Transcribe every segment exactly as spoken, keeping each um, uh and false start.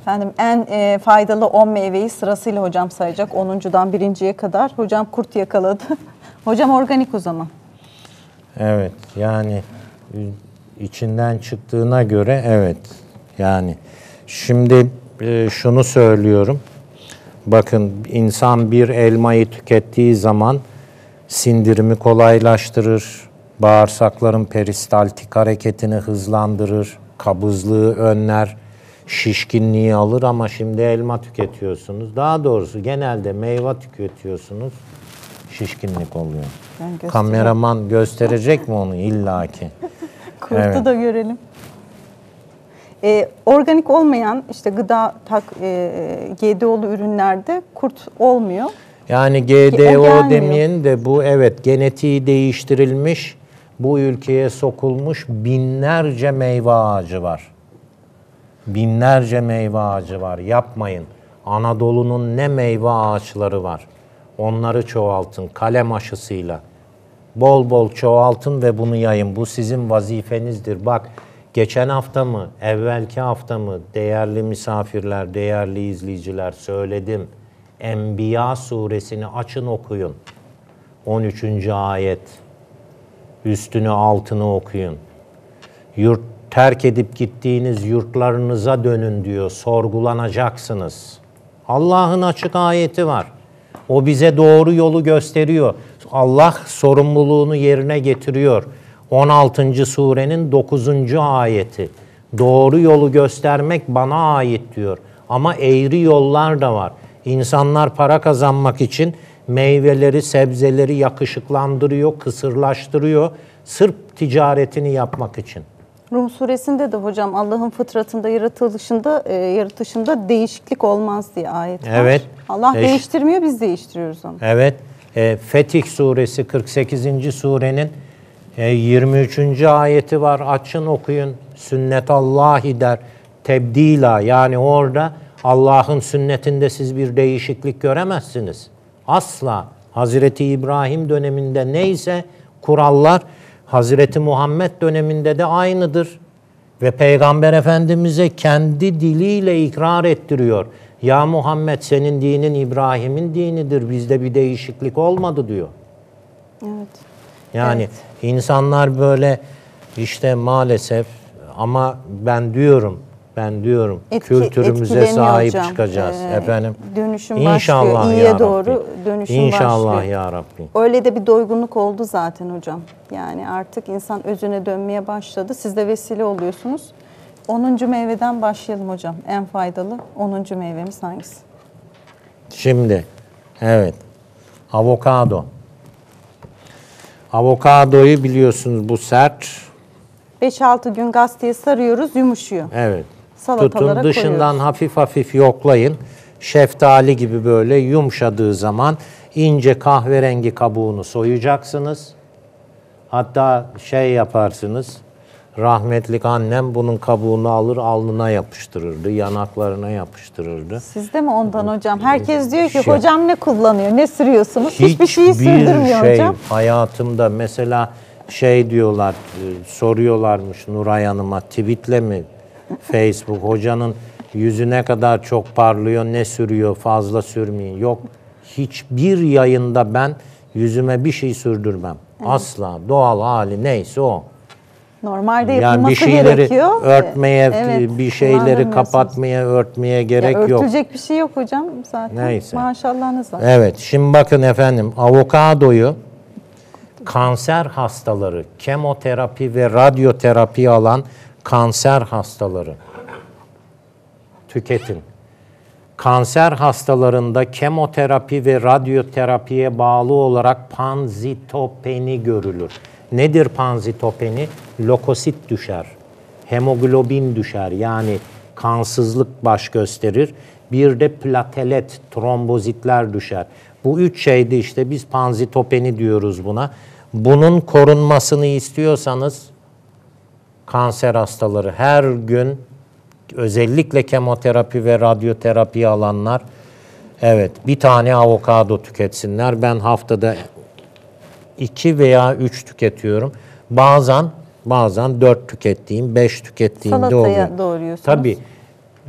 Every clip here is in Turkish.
Efendim en e, faydalı on meyveyi sırasıyla hocam sayacak. onuncudan birinciye kadar. Hocam kurt yakaladı. Hocam organik o zaman. Evet yani içinden çıktığına göre evet. Yani şimdi e, şunu söylüyorum. Bakın insan bir elmayı tükettiği zaman sindirimi kolaylaştırır, bağırsakların peristaltik hareketini hızlandırır, kabızlığı önler, şişkinliği alır ama şimdi elma tüketiyorsunuz. Daha doğrusu genelde meyve tüketiyorsunuz, şişkinlik oluyor. Kameraman gösterecek mi onu illaki? Kurtu evet. da görelim. Ee, organik olmayan işte gıda tak, e, G D O'lu ürünlerde kurt olmuyor. Yani G D O demeyen de bu evet genetiği değiştirilmiş, bu ülkeye sokulmuş binlerce meyve ağacı var. Binlerce meyve ağacı var. Yapmayın. Anadolu'nun ne meyve ağaçları var. Onları çoğaltın kalem aşısıyla. Bol bol çoğaltın ve bunu yayın. Bu sizin vazifenizdir. Bak geçen hafta mı, evvelki hafta mı değerli misafirler, değerli izleyiciler söyledim. Enbiya suresini açın okuyun. on üçüncü ayet. Üstünü altını okuyun. Yurt terk edip gittiğiniz yurtlarınıza dönün diyor. Sorgulanacaksınız. Allah'ın açık ayeti var. O bize doğru yolu gösteriyor. Allah sorumluluğunu yerine getiriyor. on altıncı surenin dokuzuncu ayeti. Doğru yolu göstermek bana ait diyor. Ama eğri yollar da var. İnsanlar para kazanmak için meyveleri, sebzeleri yakışıklandırıyor, kısırlaştırıyor. Sırf ticaretini yapmak için. Rum suresinde de hocam Allah'ın fıtratında, yaratılışında, e, yaratışında değişiklik olmaz diye ayet var. Evet. Allah Değiş- değiştirmiyor, biz değiştiriyoruz onu. Evet. E, Fetih suresi kırk sekizinci surenin e, yirmi üçüncü ayeti var. Açın okuyun. Sünnetallahi der. Tebdila yani orada Allah'ın sünnetinde siz bir değişiklik göremezsiniz. Asla. Hazreti İbrahim döneminde neyse kurallar Hazreti Muhammed döneminde de aynıdır. Ve Peygamber Efendimiz'e kendi diliyle ikrar ettiriyor. Ya Muhammed senin dinin İbrahim'in dinidir. Bizde bir değişiklik olmadı diyor. Evet. Yani evet. insanlar böyle işte maalesef ama ben diyorum Ben diyorum Etki, kültürümüze sahip hocam. çıkacağız ee, efendim. Dönüşüm İnşallah başlıyor. İyiye doğru dönüşüm İnşallah başlıyor. ya Rabbi. Öyle de bir doygunluk oldu zaten hocam. Yani artık insan özüne dönmeye başladı. Siz de vesile oluyorsunuz. onuncu meyveden başlayalım hocam. En faydalı onuncu meyvemiz hangisi? Şimdi evet. Avokado. Avokadoyu biliyorsunuz bu sert. beş altı gün gazeteye sarıyoruz, yumuşuyor. Evet. Salatalara Tutun dışından koyuyoruz. hafif hafif yoklayın. Şeftali gibi böyle yumuşadığı zaman ince kahverengi kabuğunu soyacaksınız. Hatta şey yaparsınız. Rahmetlik annem bunun kabuğunu alır alnına yapıştırırdı, yanaklarına yapıştırırdı. Siz de mi ondan hocam? Herkes diyor ki Şey, hocam ne kullanıyor, ne sürüyorsunuz? Hiç Hiçbir şeyi sürdürmüyor şey hocam. Hayatımda mesela şey diyorlar, soruyorlarmış Nuray Hanım'a, tweetle mi Facebook, hocanın yüzü ne kadar çok parlıyor, ne sürüyor, fazla sürmeyin. Yok, hiçbir yayında ben yüzüme bir şey sürdürmem. Evet. Asla, doğal hali neyse o. Normalde yapılması yani bir şeyleri gerekiyor. örtmeye, Evet, bir şeyleri kapatmaya, örtmeye gerek ya, yok. Örtülecek bir şey yok hocam zaten. Neyse. Maşallahınız var. Evet, şimdi bakın efendim, avokadoyu kanser hastaları, kemoterapi ve radyoterapi alan kanser hastaları tüketin. Kanser hastalarında kemoterapi ve radyoterapiye bağlı olarak panzitopeni görülür. Nedir panzitopeni? Lökosit düşer, hemoglobin düşer, yani kansızlık baş gösterir. Bir de platelet, trombozitler düşer. Bu üç şeyde işte biz panzitopeni diyoruz buna. Bunun korunmasını istiyorsanız kanser hastaları her gün, özellikle kemoterapi ve radyoterapi alanlar, evet bir tane avokado tüketsinler. Ben haftada iki veya üç tüketiyorum. Bazen bazen dört tükettiğim, beş tükettiğimde oluyor. Salataya doğruyorsunuz. Tabii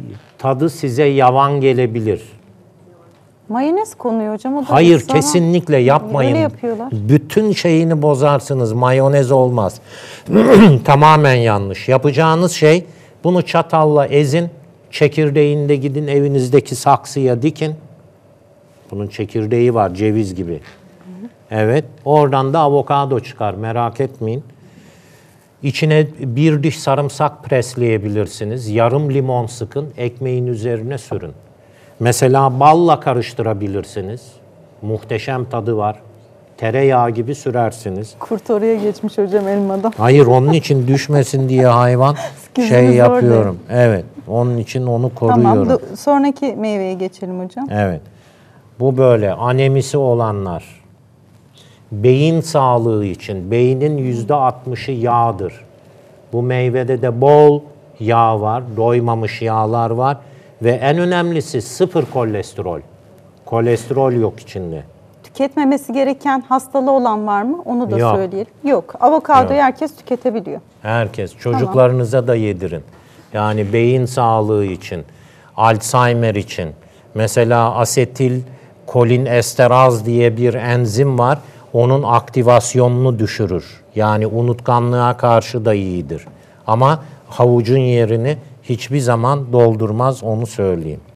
tadı size yavan gelebilir. Mayonez konuyor hocam. O da Hayır, ısrar- kesinlikle yapmayın. Öyle yapıyorlar. Bütün şeyini bozarsınız. Mayonez olmaz. Tamamen yanlış. Yapacağınız şey, bunu çatalla ezin. Çekirdeğini de gidin evinizdeki saksıya dikin. Bunun çekirdeği var, ceviz gibi. Evet. Oradan da avokado çıkar. Merak etmeyin. İçine bir diş sarımsak presleyebilirsiniz. Yarım limon sıkın. Ekmeğin üzerine sürün. Mesela balla karıştırabilirsiniz. Muhteşem tadı var. Tereyağı gibi sürersiniz. Kurt oraya geçmiş hocam elmadan. Hayır, onun için düşmesin diye hayvan şey Gözünüz yapıyorum. Evet. Onun için onu koruyorum. Tamam. do- Sonraki meyveye geçelim hocam. Evet. Bu böyle anemisi olanlar, beyin sağlığı için, beynin yüzde altmışı yağdır. Bu meyvede de bol yağ var, doymamış yağlar var ve en önemlisi sıfır kolesterol. Kolesterol yok içinde. Tüketmemesi gereken hastalığı olan var mı? Onu da Yok. söyleyelim. Yok. Avokadoyu Yok. herkes tüketebiliyor. Herkes, çocuklarınıza da yedirin. Yani beyin sağlığı için, Alzheimer için. Mesela asetil kolinesteraz diye bir enzim var. Onun aktivasyonunu düşürür. Yani unutkanlığa karşı da iyidir. Ama havucun yerini hiçbir zaman doldurmaz, onu söyleyeyim.